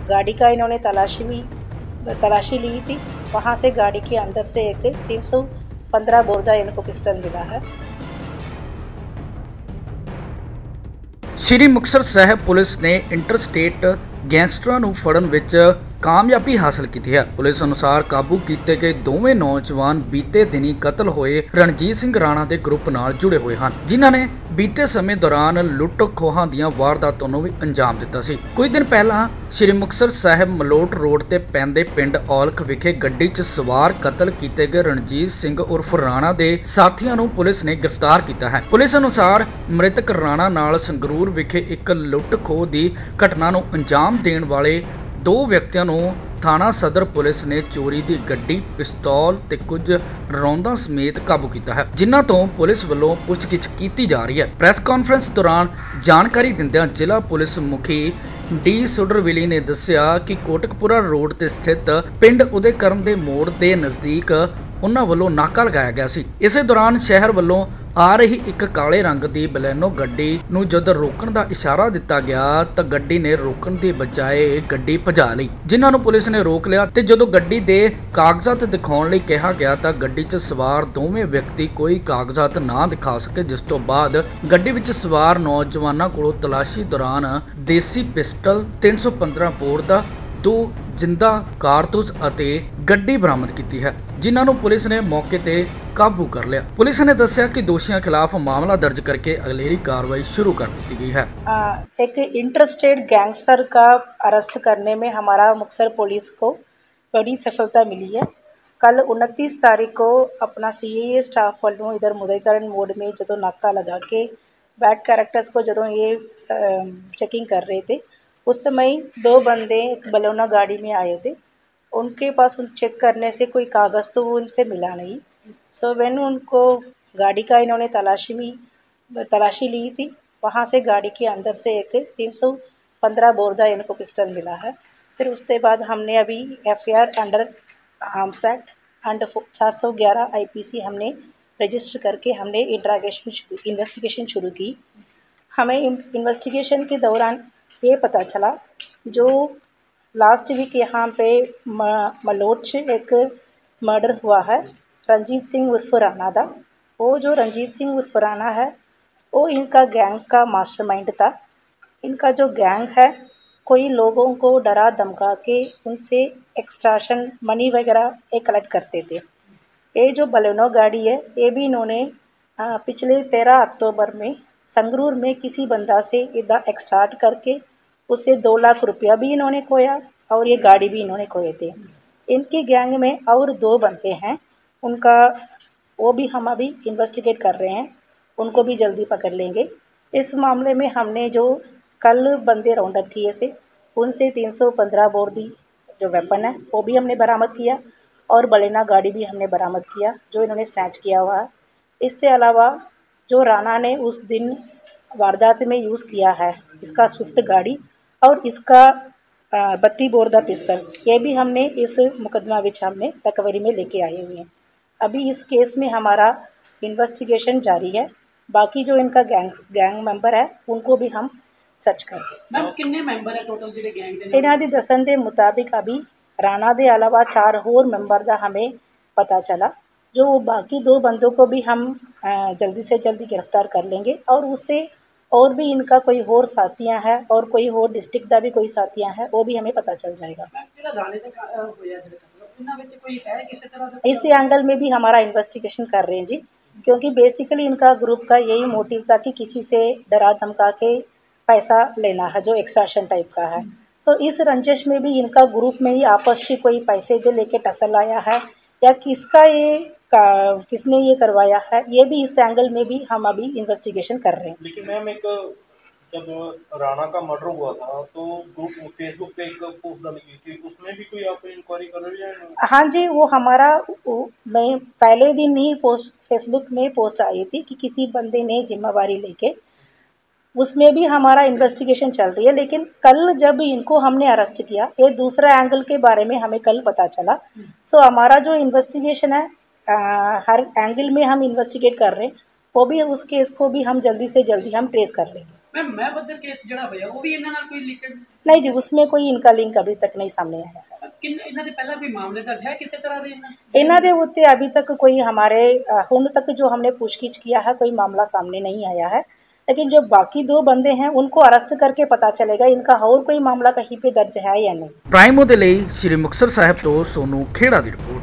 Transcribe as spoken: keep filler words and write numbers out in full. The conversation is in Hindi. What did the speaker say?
गाड़ी का इन्होंने तलाशी भी तलाशी ली थी। वहाँ से गाड़ी के अंदर से एक तीन सौ पंद्रह बोर का इनको पिस्टल मिला है। श्री मुक्तसर साहिब पुलिस ने इंटरस्टेट गैंगस्टਰਾਂ ਨੂੰ ਫੜਨ ਵਿੱਚ ਕਾਮਯਾਬੀ ਹਾਸਲ ਕੀਤੀ ਹੈ। ਪੁਲਿਸ ਅਨੁਸਾਰ ਕਾਬੂ ਕੀਤੇ ਗਏ ਦੋਵੇਂ ਨੌਜਵਾਨ ਬੀਤੇ ਦਿਨੀ ਕਤਲ ਹੋਏ ਰਣਜੀਤ ਸਿੰਘ ਰਾਣਾ ਦੇ ਗਰੁੱਪ ਨਾਲ ਜੁੜੇ ਹੋਏ ਹਨ, ਜਿਨ੍ਹਾਂ ਨੇ ਬੀਤੇ ਸਮੇਂ ਦੌਰਾਨ ਲੁੱਟ ਖੋਹਾਂ ਦੀਆਂ ਵਾਰਦਾਤਾਂ ਨੂੰ ਵੀ ਅੰਜਾਮ ਦਿੱਤਾ ਸੀ। ਕੁਝ ਦਿਨ ਪਹਿਲਾਂ ਸ਼੍ਰੀ ਮੁਕਤਸਰ ਸਾਹਿਬ ਮਲੋਟ ਰੋਡ ਤੇ ਪੈਂਦੇ ਪਿੰਡ ਔਲਖ ਵਿਖੇ ਗੱਡੀ 'ਚ ਸਵਾਰ ਕਤਲ ਕੀਤੇ ਗਏ ਰਣਜੀਤ ਸਿੰਘ ਉਰਫ ਰਾਣਾ ਦੇ ਸਾਥੀਆਂ ਨੂੰ ਪੁਲਿਸ ਨੇ ਗ੍ਰਿਫਤਾਰ ਕੀਤਾ ਹੈ। ਪੁਲਿਸ ਅਨੁਸਾਰ ਮ੍ਰਿਤਕ ਰਾਣਾ ਨਾਲ ਸੰਗਰੂਰ ਵਿਖੇ ਇੱਕ ਲੁੱਟ ਖੋਹ ਦੀ ਘਟਨਾ ਨੂੰ ਅੰਜਾਮ ਦੇਣ ਵਾਲੇ ਦੋ ਵਿਅਕਤੀਆਂ ਨੂੰ ਥਾਣਾ ਸਦਰ ਪੁਲਿਸ ਨੇ ਚੋਰੀ ਦੀ ਗੱਡੀ, ਪਿਸਤੌਲ ਤੇ ਕੁਝ ਰੌਂਦਾਂ ਸਮੇਤ ਕਾਬੂ ਕੀਤਾ ਹੈ, ਜਿਨ੍ਹਾਂ ਤੋਂ ਪੁਲਿਸ ਵੱਲੋਂ ਪੁੱਛਗਿੱਛ ਕੀਤੀ ਜਾ ਰਹੀ ਹੈ। ਪ੍ਰੈਸ ਕਾਨਫਰੰਸ ਦੌਰਾਨ ਜਾਣਕਾਰੀ ਦਿੰਦਿਆਂ ਜ਼ਿਲ੍ਹਾ ਪੁਲਿਸ ਮੁਖੀ ਡੀ ਸੁਡਰਵਿਲੀ ਨੇ ਦੱਸਿਆ ਕਿ ਕੋਟਕਪੁਰਾ ਰੋਡ ਤੇ ਸਥਿਤ ਪਿੰਡ ਉਦੇਕਰਨ ਦੇ ਮੋੜ ਦੇ ਨਜ਼ਦੀਕ ਉਹਨਾਂ ਵੱਲੋਂ ਨਾਕਾ ਲਗਾਇਆ ਗਿਆ ਸੀ। ਇਸੇ ਦੌਰਾਨ ਸ਼ਹਿਰ ਵੱਲੋਂ ਆ ਰਹੀ ਇੱਕ ਕਾਲੇ ਰੰਗ ਦੀ ਬਲੈਨੋ ਗੱਡੀ ਨੂੰ ਜਦ ਰੋਕਣ ਦਾ ਇਸ਼ਾਰਾ ਦਿੱਤਾ ਗਿਆ ਤਾਂ ਗੱਡੀ ਨੇ ਰੋਕਣ ਦੀ ਬਜਾਏ ਗੱਡੀ ਭਜਾ ਲਈ, ਜਿਨ੍ਹਾਂ ਨੂੰ ਪੁਲਿਸ ਨੇ ਰੋਕ ਲਿਆ ਤੇ ਜਦੋਂ ਗੱਡੀ ਦੇ ਕਾਗਜ਼ਾਤ ਦਿਖਾਉਣ ਲਈ ਕਿਹਾ ਗਿਆ ਤਾਂ ਗੱਡੀ 'ਚ ਸਵਾਰ ਦੋਵੇਂ ਵਿਅਕਤੀ ਕੋਈ ਕਾਗਜ਼ਾਤ ਨਾ ਦਿਖਾ ਸਕੇ, ਜਿਸ ਤੋਂ ਬਾਅਦ ਗੱਡੀ ਵਿੱਚ ਸਵਾਰ ਨੌਜਵਾਨਾਂ ਕੋਲੋਂ ਤਲਾਸ਼ੀ ਦੌਰਾਨ ਦੇਸੀ ਪਿਸਟਲ ਤਿੰਨ ਸੌ ਪੰਦਰਾਂ ਬੋਰ ਦਾ ਦੋ ਜਿੰਦਾ ਕਾਰਤੂਸ ਅਤੇ ਗੱਡੀ ਬਰਾਮਦ ਕੀਤੀ ਹੈ, ਜਿਨ੍ਹਾਂ ਨੂੰ ਪੁਲਿਸ ਨੇ ਮੌਕੇ ਤੇ काबू कर लिया। पुलिस ने दस्या कि दोषियों खिलाफ मामला दर्ज करके अगलेरी कार्रवाई शुरू कर दी गई है। आ, एक इंटरस्टेट गैंगस्टर का अरेस्ट करने में हमारा मुक्तसर पुलिस को बड़ी सफलता मिली है। कल उनतीस तारीख को अपना सी ए स्टाफ वालों इधर मुदईकरण मोड में जो नाका लगा के बैड कैरेक्टर्स को जो ये चेकिंग कर रहे थे, उस समय दो बंदे एक बलोना गाड़ी में आए थे। उनके पास चेक करने से कोई कागज़ तो उनसे मिला नहीं। सो so, वेन उनको गाड़ी का इन्होंने तलाशी भी तलाशी ली थी। वहाँ से गाड़ी के अंदर से एक तीन सौ पंद्रह बोर का इनको पिस्टल मिला है। फिर उसके बाद हमने अभी F I R under Arms Act and चार सौ ग्यारह आई पी सी हमने रजिस्टर करके हमने इंट्रागेशन इन्वेस्टिगेशन शुरू की। हमें इन्वेस्टिगेशन के दौरान ये पता चला जो लास्ट वीक यहाँ पे मलोट एक मर्डर हुआ है रंजीत सिंह उर्फ राणा दा। वो जो रंजीत सिंह उर्फ राणा है वो इनका गैंग का मास्टरमाइंड था। इनका जो गैंग है कोई लोगों को डरा धमका के उनसे एक्सट्रैक्शन मनी वगैरह ये कलेक्ट करते थे। ये जो बलेनो गाड़ी है ये भी इन्होंने पिछले तेरह अक्टूबर में संगरूर में किसी बंदा से इधर एक्सट्रैक्ट करके उससे दो लाख रुपया भी इन्होंने खोया और ये गाड़ी भी इन्होंने खोए थे। इनकी गैंग में और दो बंदे हैं, उनका वो भी हम अभी इन्वेस्टिगेट कर रहे हैं, उनको भी जल्दी पकड़ लेंगे। इस मामले में हमने जो कल बंदे राउंड अप किए से उनसे तीन सौ पंद्रह बोर दी जो वेपन है वो भी हमने बरामद किया और बलेना गाड़ी भी हमने बरामद किया जो इन्होंने स्नैच किया हुआ है। इसके अलावा जो राणा ने उस दिन वारदात में यूज़ किया है इसका स्विफ्ट गाड़ी और इसका बत्ती बोर दा पिस्तल, ये भी हमने इस मुकदमा विच हमने रिकवरी में लेके आए हुए हैं। अभी इस केस में हमारा इन्वेस्टिगेशन जारी है। बाकी जो इनका गैंग गैंग मैंबर है उनको भी हम सर्च कर रहे हैं। कितने मैंबर है टोटल जो गैंग दे? इन्हां दी दसन के मुताबिक अभी राणा के अलावा चार होर मैंबर का हमें पता चला। जो बाकी दो बंदों को भी हम जल्दी से जल्दी गिरफ्तार कर लेंगे और उससे और भी इनका कोई होर साथियाँ हैं और कोई होर डिस्ट्रिक्ट का भी कोई साथियाँ हैं वो भी हमें पता चल जाएगा। इस एंगल में भी हमारा इन्वेस्टिगेशन कर रहे हैं जी, क्योंकि बेसिकली इनका ग्रुप का यही मोटिव था कि किसी से डरा धमका के पैसा लेना है जो एक्सट्रैक्शन टाइप का है। सो so, इस रंजिश में भी इनका ग्रुप में ही आपस में कोई पैसे दे लेके टसल आया है या किसका ये का, किसने ये करवाया है, ये भी इस एंगल में भी हम अभी इन्वेस्टिगेशन कर रहे हैं। लेकिन मैम एक जब राणा का मर्डर हुआ था तो ग्रुप फेसबुक पे एक पोस्ट डाली गई थी, उसमें भी कोई आप इंक्वायरी कर रही है? हाँ जी, वो हमारा मैं पहले दिन ही पोस्ट फेसबुक में पोस्ट आई थी कि किसी बंदे ने जिम्मेवारी लेके, उसमें भी हमारा इन्वेस्टिगेशन चल रही है। लेकिन कल जब इनको हमने अरेस्ट किया ये दूसरा एंगल के बारे में हमें कल पता चला। सो हमारा जो इन्वेस्टिगेशन है आ, हर एंगल में हम इन्वेस्टिगेट कर रहे हैं, वो भी उस केस को भी हम जल्दी से जल्दी हम ट्रेस कर लेंगे। मैम मैं बदल केस जड़ा होया वो भी इन्हां नाल कोई लिंक नहीं जी, उसमें कोई इनका लिंक अभी तक नहीं सामने आया है। किन इन्हां दे पहला कोई मामले दर्ज है किसी तरह दे इन्हां इन्हों के उत्ते अभी तक कोई हमारे अ, हुण तक जो हमने पूछगिछ किया है कोई मामला सामने नहीं आया है, लेकिन जो बाकी दो बंदे हैं उनको अरेस्ट करके पता चलेगा इनका और कोई मामला कहीं पे दर्ज है या नहीं। ਪ੍ਰਾਈਮੋ ਦੇ ਲਈ ਸ਼੍ਰੀ ਮੁਕਤਸਰ ਸਾਹਿਬ ਤੋਂ ਸੋਨੂ ਖੇੜਾ ਦੀ ਰਿਪੋਰਟ।